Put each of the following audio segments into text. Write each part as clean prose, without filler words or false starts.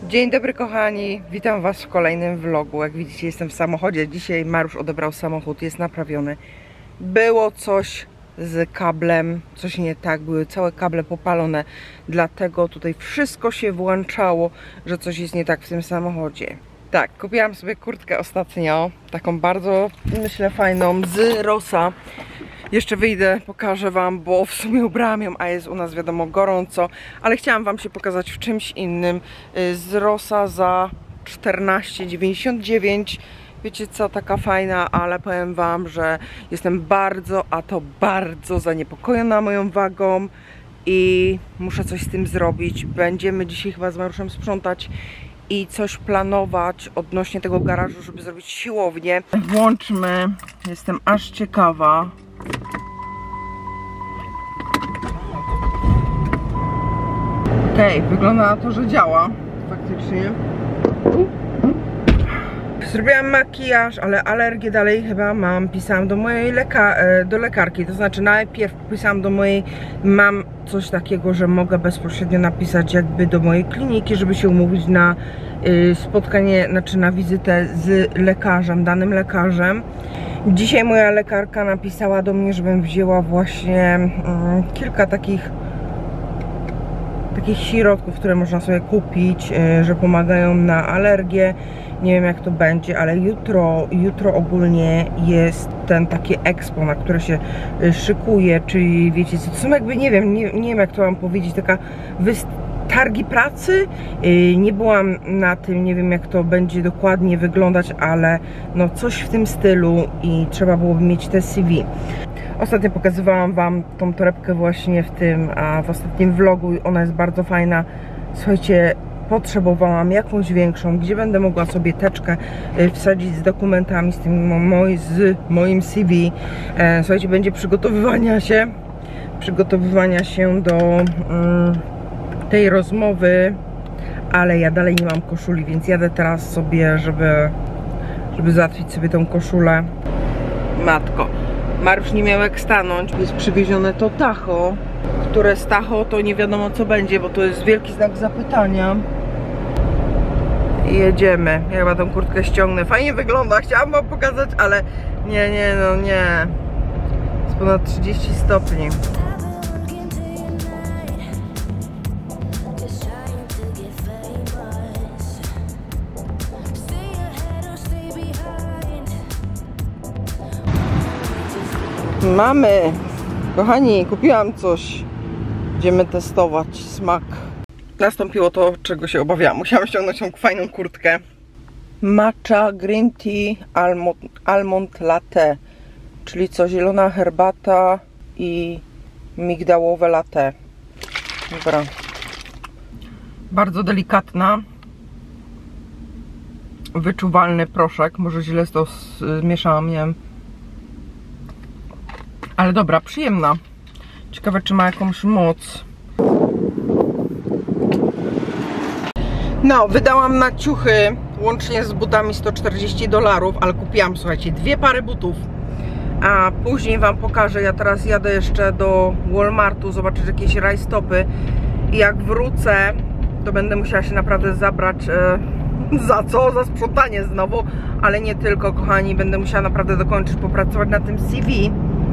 Dzień dobry kochani, witam was w kolejnym vlogu. Jak widzicie, jestem w samochodzie. Dzisiaj Mariusz odebrał samochód, jest naprawiony. Było coś z kablem, coś nie tak, były całe kable popalone. Dlatego tutaj wszystko się włączało, że coś jest nie tak w tym samochodzie. Tak, kupiłam sobie kurtkę ostatnio, taką bardzo, myślę, fajną, z Rossa. Jeszcze wyjdę, pokażę wam, bo w sumie ubrałam ją, a jest u nas wiadomo gorąco, ale chciałam wam się pokazać w czymś innym. Z Rossa za 14,99. Wiecie co, taka fajna, ale powiem wam, że jestem bardzo, a to bardzo zaniepokojona moją wagą i muszę coś z tym zrobić. Będziemy dzisiaj chyba z Mariuszem sprzątać i coś planować odnośnie tego garażu, żeby zrobić siłownię. Włączmy, jestem aż ciekawa. Okej, wygląda na to, że działa faktycznie. Zrobiłam makijaż, ale alergię dalej chyba mam. Pisałam do mojej lekarki, to znaczy najpierw pisałam do mojej, mam coś takiego, że mogę bezpośrednio napisać jakby do mojej kliniki, żeby się umówić na spotkanie, znaczy na wizytę z lekarzem, danym lekarzem. Dzisiaj moja lekarka napisała do mnie, żebym wzięła właśnie kilka takich środków, które można sobie kupić, że pomagają na alergię. Nie wiem jak to będzie, ale jutro ogólnie jest ten takie expo, na które się szykuje, czyli wiecie co, to są jakby, nie wiem jak to mam powiedzieć, taka targi pracy. Nie byłam na tym, nie wiem jak to będzie dokładnie wyglądać, ale no coś w tym stylu i trzeba byłoby mieć te CV. Ostatnio pokazywałam wam tą torebkę właśnie w ostatnim vlogu i ona jest bardzo fajna. Słuchajcie, potrzebowałam jakąś większą, gdzie będę mogła sobie teczkę wsadzić z dokumentami, z moim CV. Słuchajcie, będzie przygotowywania się do tej rozmowy, ale ja dalej nie mam koszuli, więc jadę teraz sobie, żeby załatwić sobie tą koszulę. Matko, Mariusz nie miał jak stanąć, jest przywiezione to Tacho, które z Tacho to nie wiadomo co będzie, bo to jest wielki znak zapytania. I jedziemy. Ja chyba tą kurtkę ściągnę. Fajnie wygląda, chciałam wam pokazać, ale nie. Jest ponad 30 stopni. Mamy! Kochani, kupiłam coś. Będziemy testować smak. Nastąpiło to, czego się obawiałam. Musiałam ściągnąć tą fajną kurtkę. Matcha Green Tea Almond Latte. Czyli co? Zielona herbata i migdałowe latte. Dobra. Bardzo delikatna. Wyczuwalny proszek. Może źle to zmieszałam, nie wiem. Ale dobra, przyjemna. Ciekawe, czy ma jakąś moc. No, wydałam na ciuchy łącznie z butami $140, ale kupiłam, słuchajcie, 2 pary butów. A później wam pokażę, ja teraz jadę jeszcze do Walmartu zobaczyć jakieś rajstopy. I jak wrócę, to będę musiała się naprawdę zabrać za co? Za sprzątanie znowu. Ale nie tylko, kochani, będę musiała naprawdę dokończyć, popracować na tym CV.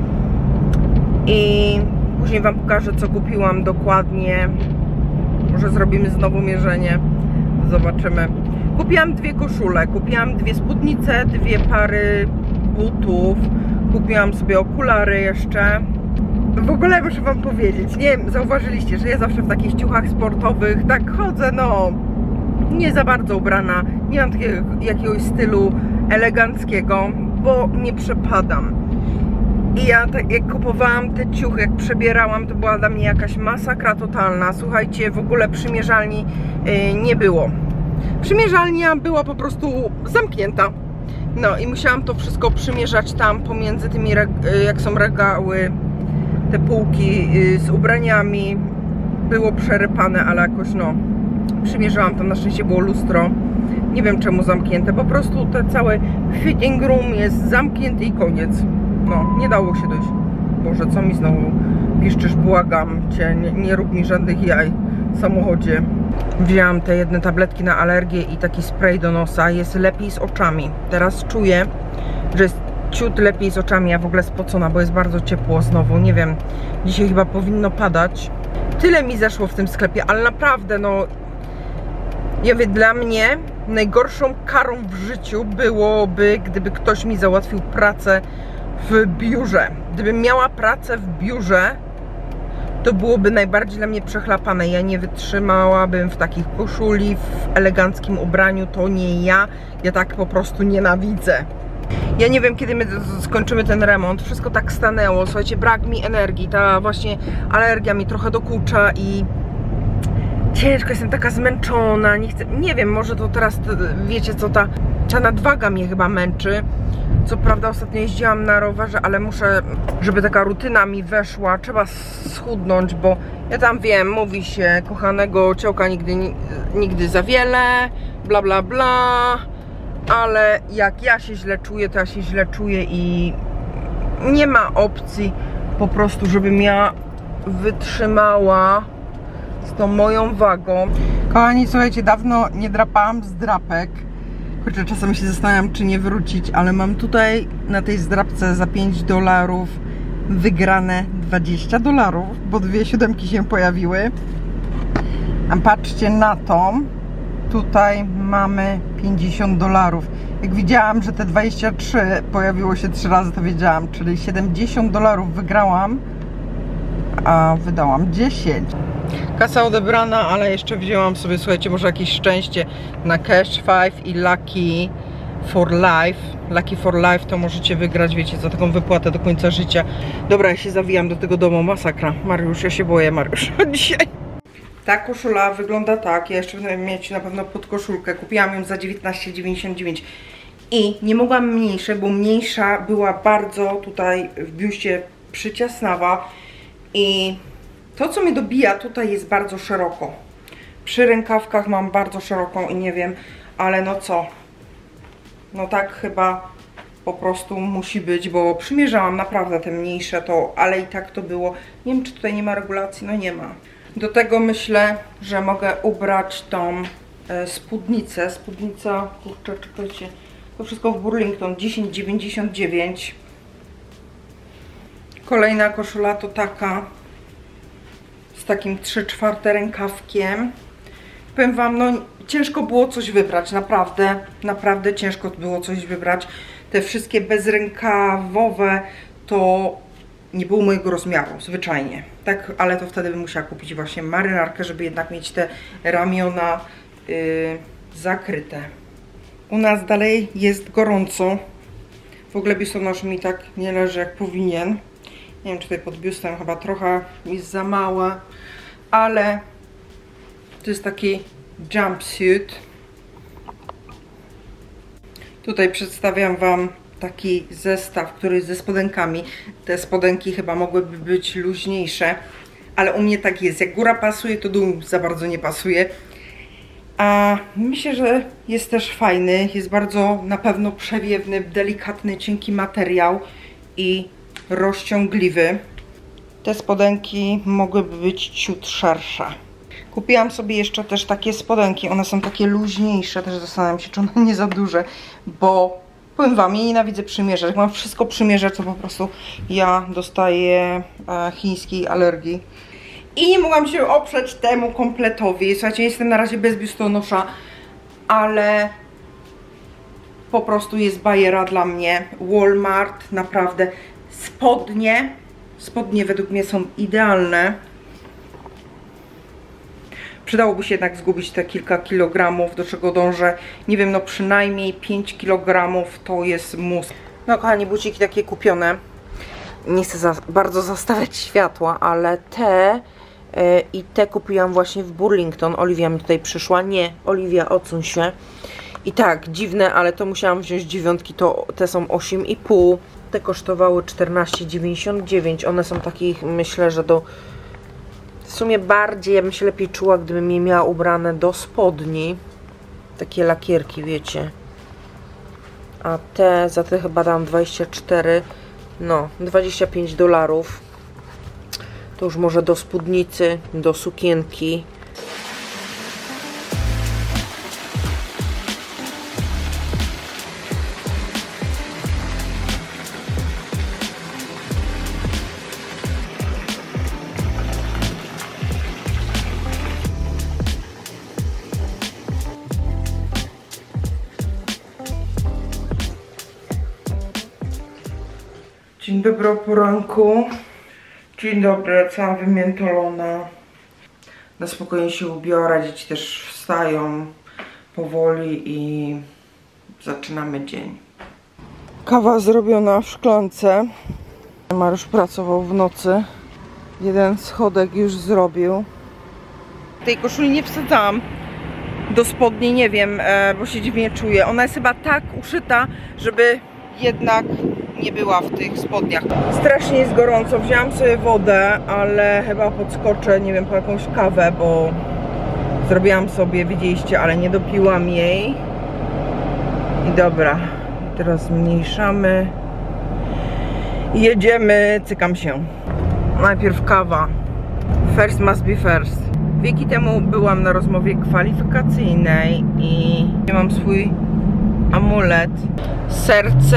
I później wam pokażę, co kupiłam dokładnie. Może zrobimy znowu mierzenie. Zobaczymy. Kupiłam 2 koszule, kupiłam 2 spódnice, 2 pary butów. Kupiłam sobie okulary jeszcze. W ogóle muszę wam powiedzieć, nie wiem, zauważyliście, że ja zawsze w takich ciuchach sportowych tak chodzę, no nie za bardzo ubrana. Nie mam takiego jakiegoś stylu eleganckiego, bo nie przepadam. I ja tak jak kupowałam te ciuchy, jak przebierałam, to była dla mnie jakaś masakra totalna. Słuchajcie, w ogóle przymierzalni nie było. Przymierzalnia była po prostu zamknięta. No i musiałam to wszystko przymierzać tam pomiędzy tymi, jak są regały, te półki z ubraniami. Było przerypane, ale jakoś no przymierzałam tam, na szczęście było lustro. Nie wiem czemu zamknięte, po prostu ten cały fitting room jest zamknięty i koniec. No, nie dało się dojść. Boże, co mi znowu piszczysz, błagam cię, nie rób mi żadnych jaj w samochodzie. Wzięłam te jedne tabletki na alergię i taki spray do nosa. Jest lepiej z oczami. Teraz czuję, że jest ciut lepiej z oczami. Ja w ogóle spocona, bo jest bardzo ciepło znowu. Nie wiem, dzisiaj chyba powinno padać. Tyle mi zeszło w tym sklepie, ale naprawdę, no... Ja wiem, dla mnie najgorszą karą w życiu byłoby, gdyby ktoś mi załatwił pracę w biurze. Gdybym miała pracę w biurze, to byłoby najbardziej dla mnie przechlapane. Ja nie wytrzymałabym w takich koszuli, w eleganckim ubraniu. To nie ja. Ja tak po prostu nienawidzę. Ja nie wiem, kiedy my skończymy ten remont. Wszystko tak stanęło. Słuchajcie, brak mi energii. Ta właśnie alergia mi trochę dokucza i ciężko, jestem taka zmęczona. Nie chcę, nie wiem, może to teraz, wiecie co, ta nadwaga mnie chyba męczy. Co prawda ostatnio jeździłam na rowerze, ale muszę, żeby taka rutyna mi weszła, trzeba schudnąć, bo ja tam wiem, mówi się, kochanego ciołka nigdy za wiele, bla bla bla, ale jak ja się źle czuję, to ja się źle czuję i nie ma opcji po prostu, żebym ja wytrzymała z tą moją wagą. Kochani, słuchajcie, dawno nie drapałam z drapek. Kurczę, czasem się zastanawiam, czy nie wrócić, ale mam tutaj na tej zdrapce za $5 wygrane $20, bo 2 siódemki się pojawiły. A patrzcie na to, tutaj mamy $50. Jak widziałam, że te 23 pojawiło się 3 razy, to wiedziałam, czyli $70 wygrałam, a wydałam 10. Kasa odebrana, ale jeszcze wzięłam sobie, słuchajcie, może jakieś szczęście na Cash 5 i Lucky for Life. Lucky for Life to możecie wygrać, wiecie, za taką wypłatę do końca życia. Dobra, ja się zawijam do tego domu, masakra. Mariusz, ja się boję, Mariusz, dzisiaj. Ta koszula wygląda tak, ja jeszcze będę mieć na pewno podkoszulkę. Kupiłam ją za $19,99 i nie mogłam mniejszej, bo mniejsza była bardzo tutaj w biuście przyciasnawa i to, co mnie dobija, tutaj jest bardzo szeroko. Przy rękawkach mam bardzo szeroką i nie wiem, ale no co? No tak chyba po prostu musi być, bo przymierzałam naprawdę te mniejsze, to, ale i tak to było. Nie wiem, czy tutaj nie ma regulacji, no nie ma. Do tego myślę, że mogę ubrać tą spódnicę. Spódnica, kurczę, czekajcie, to wszystko w Burlington, $10,99. Kolejna koszula to taka z takim 3/4 rękawkiem. Powiem wam, no ciężko było coś wybrać, naprawdę ciężko było coś wybrać. Te wszystkie bezrękawowe to nie było mojego rozmiaru, zwyczajnie. Tak, ale to wtedy bym musiała kupić właśnie marynarkę, żeby jednak mieć te ramiona zakryte. U nas dalej jest gorąco. W ogóle biustonosz mi tak nie leży jak powinien. Nie wiem, czy tutaj pod biustem chyba trochę jest za małe, ale to jest taki jumpsuit. Tutaj przedstawiam wam taki zestaw, który jest ze spodenkami. Te spodenki chyba mogłyby być luźniejsze, ale u mnie tak jest. Jak góra pasuje, to dół za bardzo nie pasuje. A myślę, że jest też fajny. Jest bardzo na pewno przewiewny, delikatny, cienki materiał i rozciągliwy. Te spodenki mogłyby być ciut szersze. Kupiłam sobie jeszcze też takie spodenki. One są takie luźniejsze. Też zastanawiam się, czy one nie za duże, bo powiem wam, ja nienawidzę przymierzać. Jak mam wszystko przymierzać, to po prostu ja dostaję chińskiej alergii. I nie mogłam się oprzeć temu kompletowi. Słuchajcie, jestem na razie bez biustonosza, ale po prostu jest bajera dla mnie. Walmart, naprawdę. Spodnie według mnie są idealne. Przydałoby się jednak zgubić te kilka kilogramów, do czego dążę. Nie wiem, no przynajmniej 5 kg to jest mus. No kochani, buciki takie kupione. Nie chcę bardzo zastawiać światła, ale te i te kupiłam właśnie w Burlington. Oliwia mi tutaj przyszła. Nie, Oliwia, odsuń się. I tak, dziwne, ale to musiałam wziąć 9, to te są 8,5. Te kosztowały $14,99. One są takich, myślę, że w sumie bardziej, ja bym się lepiej czuła, gdybym je miała ubrane do spodni. Takie lakierki, wiecie. A te, za te chyba dam 24, no, $25. To już może do spódnicy, do sukienki. Dzień dobry o poranku. Dzień dobry, cała wymiętolona. Na spokojnie się ubiorę, dzieci też wstają powoli i zaczynamy dzień. Kawa zrobiona w szklance. Mariusz pracował w nocy. Jeden schodek już zrobił. Tej koszuli nie wsadzałam do spodni, nie wiem, bo się dziwnie czuję. Ona jest chyba tak uszyta, żeby jednak nie była w tych spodniach. Strasznie jest gorąco. Wzięłam sobie wodę, ale chyba podskoczę, nie wiem, po jakąś kawę, bo zrobiłam sobie, widzieliście, ale nie dopiłam jej. I dobra, teraz zmniejszamy. Jedziemy, cykam się. Najpierw kawa. First must be first. Wieki temu byłam na rozmowie kwalifikacyjnej i mam swój amulet. Serce,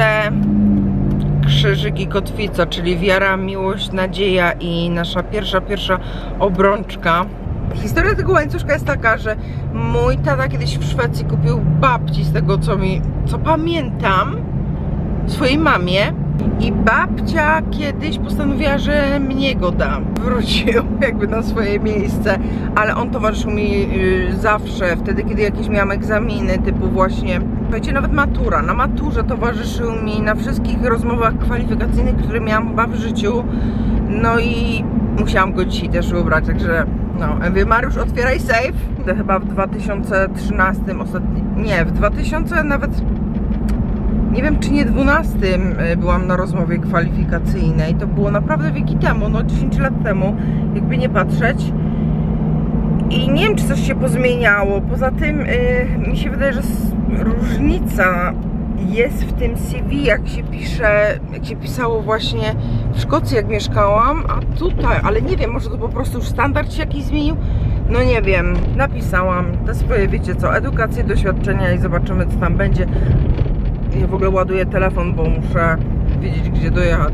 krzyżyk i kotwica, czyli wiara, miłość, nadzieja i nasza pierwsza obrączka. Historia tego łańcuszka jest taka, że mój tata kiedyś w Szwecji kupił babci, z tego co pamiętam, swojej mamie, i babcia kiedyś postanowiła, że mnie go da. Wrócił jakby na swoje miejsce, ale on towarzyszył mi zawsze, wtedy kiedy jakieś miałam egzaminy, typu właśnie, słuchajcie, nawet matura. Na maturze towarzyszył mi na wszystkich rozmowach kwalifikacyjnych, które miałam chyba w życiu. No i musiałam go dzisiaj też ubrać, także no. Mówię, Mariusz, otwieraj safe. Chyba w 2013 nie, w 2000 nawet, nie wiem czy nie 12 byłam na rozmowie kwalifikacyjnej. To było naprawdę wieki temu, no 10 lat temu, jakby nie patrzeć. I nie wiem czy coś się pozmieniało. Poza tym mi się wydaje, że różnica jest w tym CV, jak się pisze, jak się pisało właśnie w Szkocji, jak mieszkałam, a tutaj, ale nie wiem, może to po prostu już standard się jakiś zmienił. No nie wiem, napisałam te swoje, wiecie co, edukację, doświadczenia i zobaczymy co tam będzie. Ja w ogóle ładuję telefon, bo muszę wiedzieć gdzie dojechać.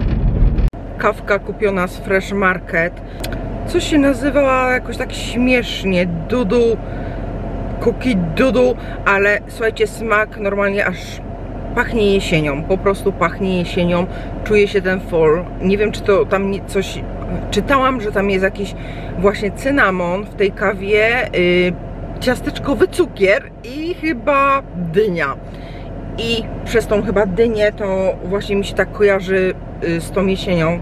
Kawka kupiona z Fresh Market. Coś się nazywa jakoś tak śmiesznie, Dudu, Cookie Dudu, ale słuchajcie, smak normalnie aż pachnie jesienią, po prostu pachnie jesienią, czuje się ten fall. Nie wiem czy to tam coś, czytałam, że tam jest jakiś właśnie cynamon w tej kawie, ciasteczkowy cukier i chyba dynia. I przez tą chyba dynię to właśnie mi się tak kojarzy z tą jesienią.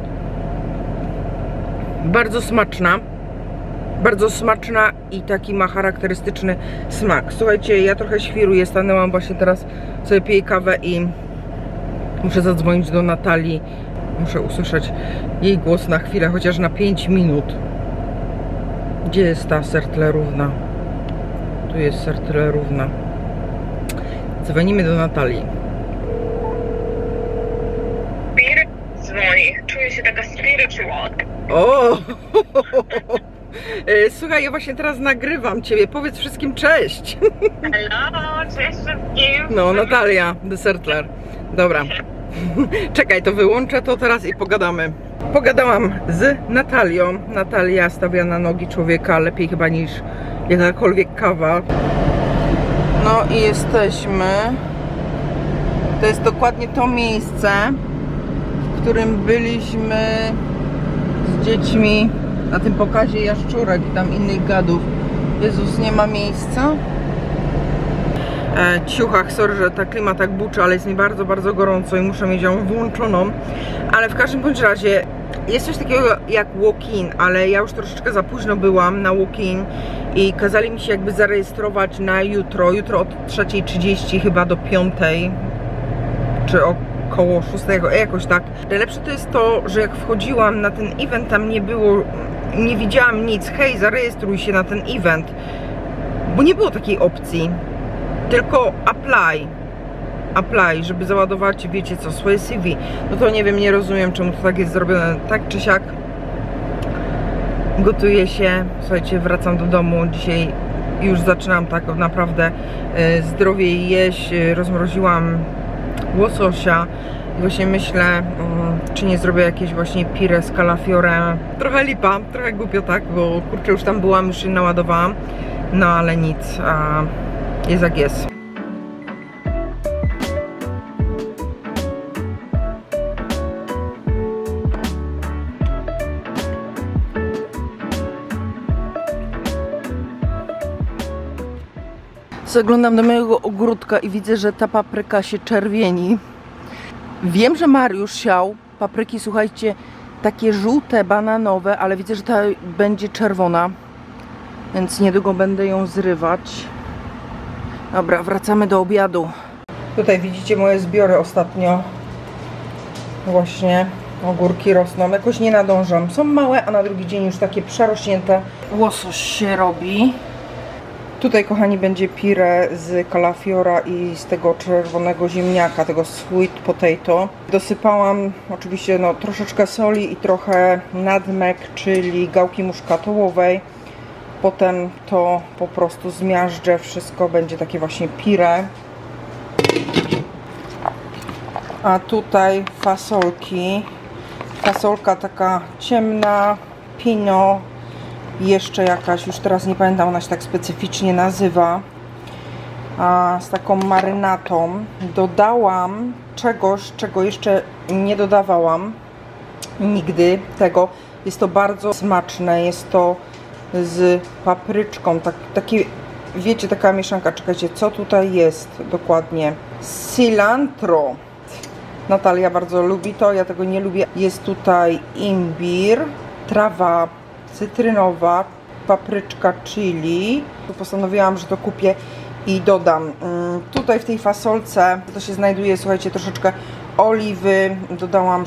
Bardzo smaczna i taki ma charakterystyczny smak. Słuchajcie, ja trochę świruję, stanęłam właśnie teraz, sobie piję kawę i muszę zadzwonić do Natalii. Muszę usłyszeć jej głos na chwilę, chociaż na 5 minut. Gdzie jest ta sertlerówna? Tu jest sertlerówna. Dzwonimy do Natalii. Spirit dzwoni. Czuję się taka spiritual. O! Słuchaj, ja właśnie teraz nagrywam ciebie. Powiedz wszystkim cześć. Hello, cześć wszystkim. No, Natalia, The Sertler. Dobra. Czekaj, to wyłączę to teraz i pogadamy. Pogadałam z Natalią. Natalia stawia na nogi człowieka lepiej chyba niż jakakolwiek kawa. No i jesteśmy. To jest dokładnie to miejsce, w którym byliśmy z dziećmi na tym pokazie jaszczurek i tam innych gadów. Jezus, nie ma miejsca. Ciuchach, sorry, że ta klima tak buczy, ale jest mi bardzo, bardzo gorąco i muszę mieć ją włączoną. Ale w każdym bądź razie jest coś takiego jak walk-in, ale ja już troszeczkę za późno byłam na walk-in i kazali mi się jakby zarejestrować na jutro. Jutro od 3:30 chyba do 5, czy około 6, jakoś tak. Najlepsze to jest to, że jak wchodziłam na ten event, tam nie było, nie widziałam nic. Hej, zarejestruj się na ten event, bo nie było takiej opcji. Tylko apply, żeby załadować, wiecie co, swoje CV. No to nie wiem, nie rozumiem czemu to tak jest zrobione. Tak czy siak gotuję się, słuchajcie, wracam do domu. Dzisiaj już zaczynam tak naprawdę zdrowiej jeść. Rozmroziłam łososia i właśnie myślę, czy nie zrobię jakieś właśnie pire z kalafiorem. Trochę lipa, trochę głupio tak, bo kurczę, już tam byłam, już się naładowałam. No ale nic, jest jak jest. Zaglądam do mojego ogródka i widzę, że ta papryka się czerwieni. Wiem, że Mariusz siał papryki, słuchajcie, takie żółte, bananowe, ale widzę, że ta będzie czerwona. Więc niedługo będę ją zrywać. Dobra, wracamy do obiadu. Tutaj widzicie moje zbiory ostatnio. Właśnie ogórki rosną. Jakoś nie nadążam. Są małe, a na drugi dzień już takie przerośnięte. Łosoś się robi. Tutaj, kochani, będzie pire z kalafiora i z tego czerwonego ziemniaka, tego sweet potato. Dosypałam oczywiście troszeczkę soli i trochę nutmeg, czyli gałki muszkatołowej. Potem to po prostu zmiażdżę, wszystko będzie takie właśnie pire. A tutaj fasolki. Fasolka taka ciemna, pinot. Jeszcze jakaś, już teraz nie pamiętam, ona się tak specyficznie nazywa, z taką marynatą. Dodałam czegoś, czego jeszcze nie dodawałam nigdy tego. Jest to bardzo smaczne, jest to z papryczką, takie, wiecie, taka mieszanka. Czekajcie, co tutaj jest dokładnie? Cilantro. Natalia bardzo lubi to, ja tego nie lubię. Jest tutaj imbir, trawa cytrynowa, papryczka chili. Postanowiłam, że to kupię i dodam. Tutaj w tej fasolce to się znajduje, słuchajcie, troszeczkę oliwy, dodałam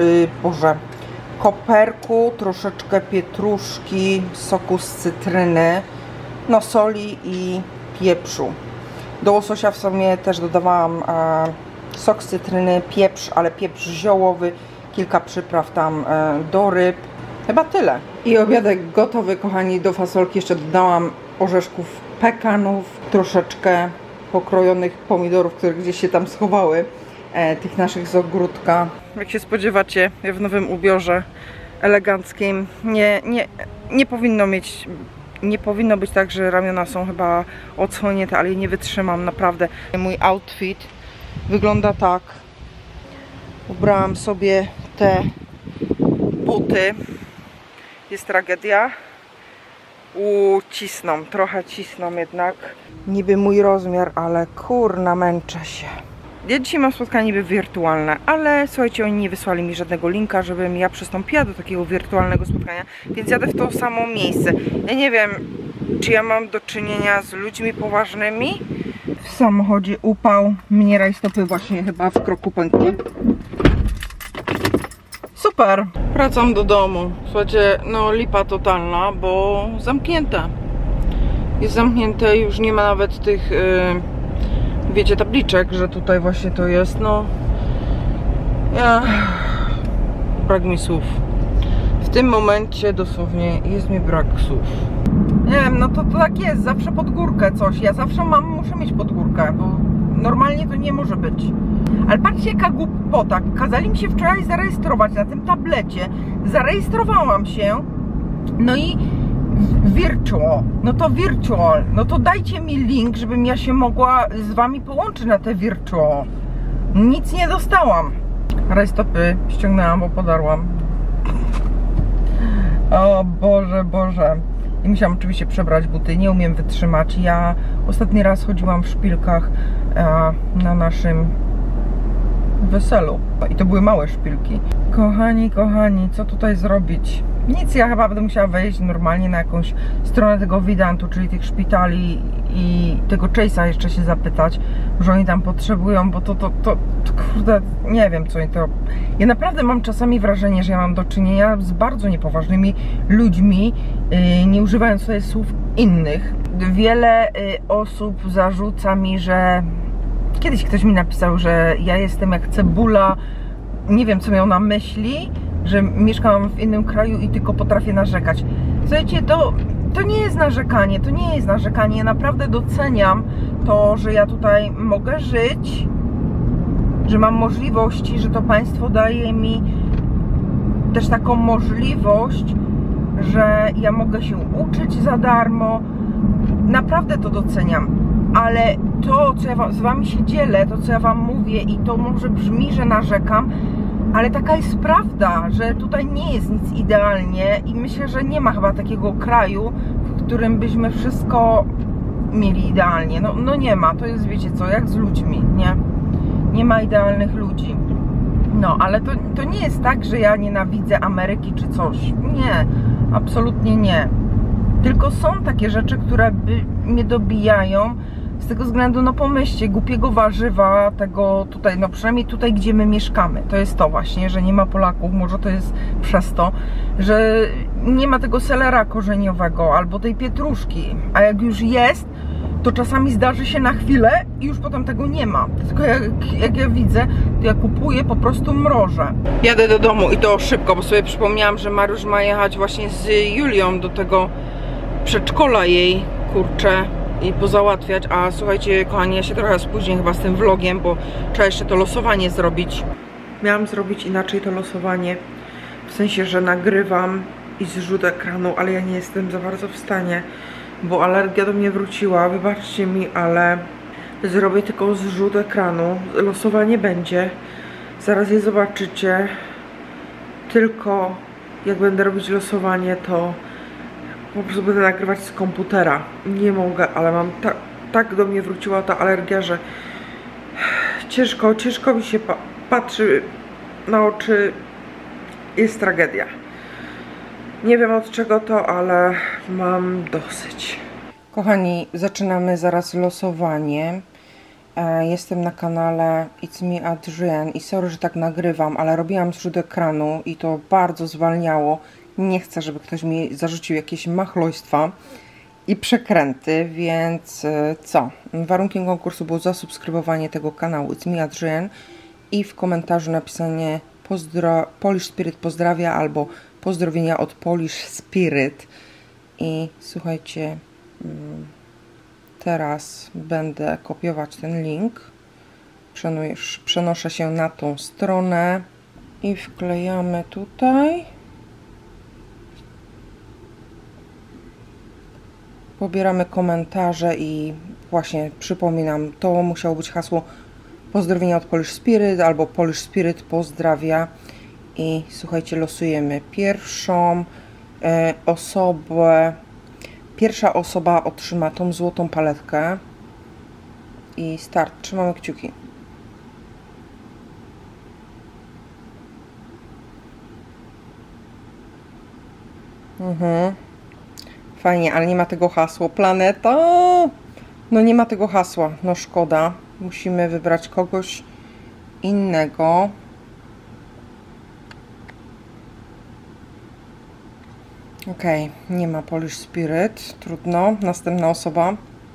koperku, troszeczkę pietruszki, soku z cytryny, soli i pieprzu. Do łososia w sumie też dodawałam sok z cytryny, pieprz, ale pieprz ziołowy, kilka przypraw tam do ryb. Chyba tyle. I obiadek gotowy, kochani. Do fasolki jeszcze dodałam orzeszków pekanów, troszeczkę pokrojonych pomidorów, które gdzieś się tam schowały, tych naszych z ogródka. Jak się spodziewacie, ja w nowym ubiorze eleganckim. Nie powinno być tak, że ramiona są chyba odsłonięte, ale nie wytrzymam, naprawdę. Mój outfit wygląda tak. Ubrałam sobie te buty. Jest tragedia. Cisną, trochę cisną jednak. Niby mój rozmiar, ale kurna, męczę się. Ja dzisiaj mam spotkanie niby wirtualne, ale słuchajcie, oni nie wysłali mi żadnego linka, żebym ja przystąpiła do takiego wirtualnego spotkania, więc jadę w to samo miejsce. Ja nie wiem, czy ja mam do czynienia z ludźmi poważnymi. W samochodzie upał, mnie rajstopy właśnie chyba w kroku pękły. Super! Wracam do domu. Słuchajcie, lipa totalna, bo zamknięte. Jest zamknięte, już nie ma nawet tych, wiecie, tabliczek, że tutaj właśnie to jest, brak mi słów. W tym momencie dosłownie jest mi brak słów. Nie wiem, to tak jest, zawsze pod górkę coś. Ja zawsze muszę mieć pod górkę, bo normalnie to nie może być. Ale patrzcie, jaka głupota. Kazali mi się wczoraj zarejestrować na tym tablecie. Zarejestrowałam się. I virtual. To dajcie mi link, żebym ja się mogła z wami połączyć na te virtual. Nic nie dostałam. Rajstopy ściągnęłam, bo podarłam. O Boże. I musiałam oczywiście przebrać buty. Nie umiem wytrzymać. Ja ostatni raz chodziłam w szpilkach na naszym weselu. I to były małe szpilki. Kochani, co tutaj zrobić? Nic, ja chyba będę musiała wejść normalnie na jakąś stronę tego Widantu, czyli tych szpitali i tego Chase'a jeszcze się zapytać, że oni tam potrzebują, bo to kurde, nie wiem co oni to... Ja naprawdę mam czasami wrażenie, że ja mam do czynienia z bardzo niepoważnymi ludźmi, nie używając sobie słów innych. Wiele osób zarzuca mi, że... Kiedyś ktoś mi napisał, że ja jestem jak cebula, nie wiem co miał na myśli, że mieszkam w innym kraju i tylko potrafię narzekać. Słuchajcie, to nie jest narzekanie, Ja naprawdę doceniam to, że ja tutaj mogę żyć, że mam możliwości, że to państwo daje mi też taką możliwość, że ja mogę się uczyć za darmo. Naprawdę to doceniam. Ale to, co ja z wami się dzielę, to co ja wam mówię i to może brzmi, że narzekam, ale taka jest prawda, że tutaj nie jest nic idealnie i myślę, że nie ma chyba takiego kraju, w którym byśmy wszystko mieli idealnie. No nie ma, to jest, wiecie co, jak z ludźmi, nie? Nie ma idealnych ludzi. No, ale to nie jest tak, że ja nienawidzę Ameryki czy coś. Nie, absolutnie nie. Tylko są takie rzeczy, które mnie dobijają. Z tego względu, no pomyślcie, głupiego warzywa tego tutaj, no przynajmniej tutaj, gdzie my mieszkamy. To jest to właśnie, że nie ma Polaków, może to jest przez to, że nie ma tego selera korzeniowego albo tej pietruszki. A jak już jest, to czasami zdarzy się na chwilę i już potem tego nie ma. Tylko jak ja widzę, to ja kupuję, po prostu mrożę. Jadę do domu i to szybko, bo sobie przypomniałam, że Mariusz ma jechać właśnie z Julią do tego przedszkola jej, kurczę, i pozałatwiać. A słuchajcie, kochani, ja się trochę spóźnię chyba z tym vlogiem, bo trzeba jeszcze to losowanie zrobić. Miałam zrobić inaczej to losowanie, w sensie, że nagrywam i zrzut ekranu, ale ja nie jestem za bardzo w stanie, bo alergia do mnie wróciła, wybaczcie mi, ale zrobię tylko zrzut ekranu, losowanie będzie, zaraz je zobaczycie, tylko jak będę robić losowanie, to po prostu będę nagrywać z komputera. Nie mogę, ale mam tak do mnie wróciła ta alergia, że ciężko mi się patrzy na oczy. Jest tragedia. Nie wiem od czego to, ale mam dosyć. Kochani, zaczynamy zaraz losowanie. Jestem na kanale It's Me Adrienne i sorry, że tak nagrywam, ale robiłam zrzut ekranu i to bardzo zwalniało. Nie chcę, żeby ktoś mi zarzucił jakieś machlojstwa i przekręty, więc co? Warunkiem konkursu było zasubskrybowanie tego kanału It's Me Adrienne i w komentarzu napisanie Polish Spirit pozdrawia albo pozdrowienia od Polish Spirit. I słuchajcie, teraz będę kopiować ten link, przenoszę się na tą stronę i wklejamy tutaj. Pobieramy komentarze i właśnie przypominam, to musiało być hasło pozdrowienia od Polish Spirit albo Polish Spirit pozdrawia. I słuchajcie, losujemy pierwszą osobę. Pierwsza osoba otrzyma tą złotą paletkę i start. Trzymamy kciuki. Fajnie, ale nie ma tego hasła. Planeta! No nie ma tego hasła. No szkoda. Musimy wybrać kogoś innego. Okej, nie ma Polish Spirit. Trudno. Następna osoba.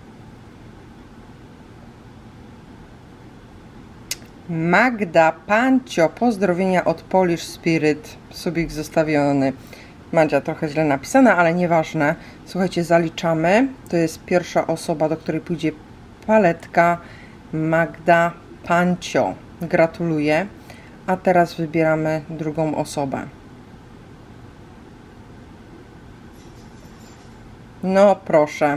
Magda Pancio. Pozdrowienia od Polish Spirit. Subiks zostawiony. Madzia trochę źle napisana, ale nieważne. Słuchajcie, zaliczamy. To jest pierwsza osoba, do której pójdzie paletka. Magda Pancio. Gratuluję. A teraz wybieramy drugą osobę. No proszę.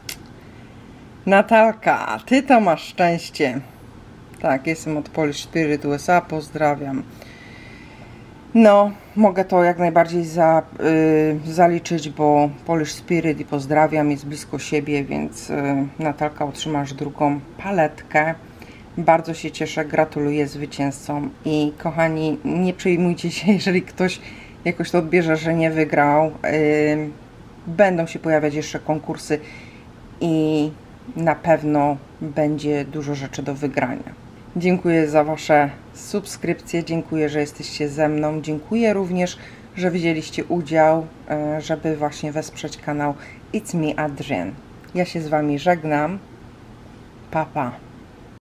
Natalka, ty to masz szczęście. Tak, jestem od Polish Spirit USA. Pozdrawiam. No, mogę to jak najbardziej zaliczyć, bo Polish Spirit i pozdrawiam jest blisko siebie, więc Natalka, otrzymasz drugą paletkę. Bardzo się cieszę, gratuluję zwycięzcom i kochani, nie przejmujcie się, jeżeli ktoś jakoś to odbierze, że nie wygrał. Będą się pojawiać jeszcze konkursy i na pewno będzie dużo rzeczy do wygrania. Dziękuję za Wasze subskrypcje, dziękuję, że jesteście ze mną, dziękuję również, że wzięliście udział, żeby właśnie wesprzeć kanał It's Me Adrienne. Ja się z Wami żegnam. Pa, pa.